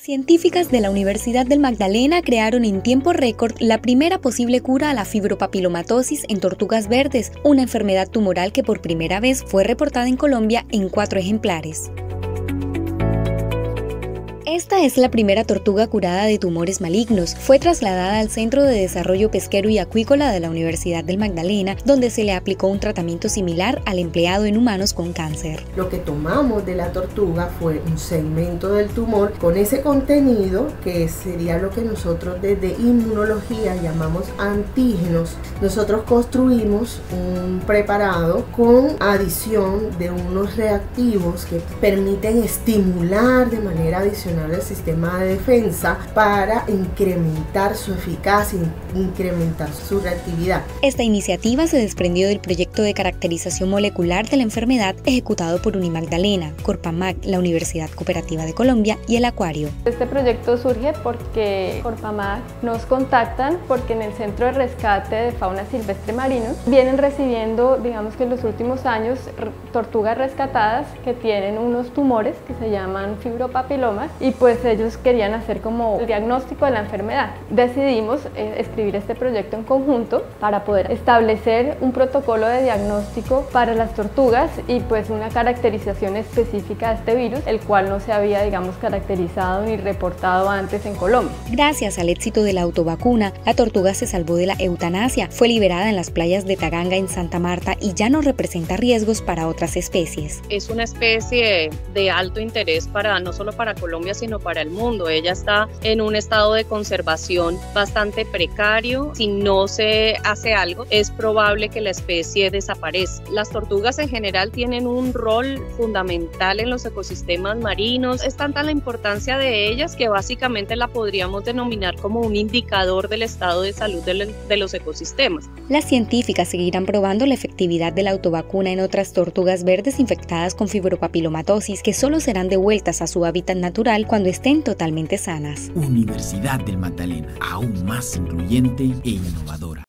Científicas de la Universidad del Magdalena crearon en tiempo récord la primera posible cura a la fibropapilomatosis en tortugas verdes, una enfermedad tumoral que por primera vez fue reportada en Colombia en 4 ejemplares. Esta es la primera tortuga curada de tumores malignos. Fue trasladada al Centro de Desarrollo Pesquero y Acuícola de la Universidad del Magdalena, donde se le aplicó un tratamiento similar al empleado en humanos con cáncer. Lo que tomamos de la tortuga fue un segmento del tumor con ese contenido, que sería lo que nosotros desde inmunología llamamos antígenos. Nosotros construimos un preparado con adición de unos reactivos que permiten estimular de manera adicional el sistema de defensa para incrementar su eficacia, incrementar su reactividad. Esta iniciativa se desprendió del proyecto de caracterización molecular de la enfermedad ejecutado por Unimagdalena, Corpamag, la Universidad Cooperativa de Colombia y el Acuario. Este proyecto surge porque Corpamag nos contactan porque en el Centro de Rescate de Fauna Silvestre Marinos vienen recibiendo, digamos que en los últimos años, tortugas rescatadas que tienen unos tumores que se llaman fibropapilomas y pues ellos querían hacer como el diagnóstico de la enfermedad. Decidimos escribir este proyecto en conjunto para poder establecer un protocolo de diagnóstico para las tortugas y pues una caracterización específica de este virus, el cual no se había, digamos, caracterizado ni reportado antes en Colombia. Gracias al éxito de la autovacuna, la tortuga se salvó de la eutanasia, fue liberada en las playas de Taganga en Santa Marta y ya no representa riesgos para otras especies. Es una especie de alto interés no solo para Colombia, sino para el mundo. Ella está en un estado de conservación bastante precario. Si no se hace algo, es probable que la especie desaparezca. Las tortugas en general tienen un rol fundamental en los ecosistemas marinos. Es tanta la importancia de ellas que básicamente la podríamos denominar como un indicador del estado de salud de los ecosistemas. Las científicas seguirán probando la efectividad de la autovacuna en otras tortugas verdes infectadas con fibropapilomatosis que solo serán devueltas a su hábitat natural cuando estén totalmente sanas. Universidad del Magdalena, aún más incluyente e innovadora.